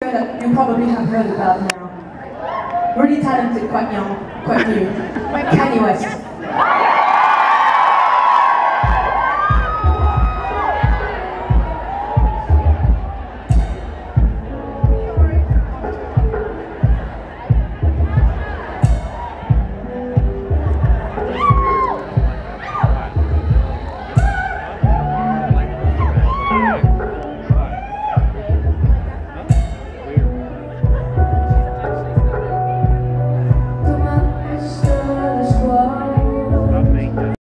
that you probably have heard about now. Really talented, quite young, quite new. Kanye West.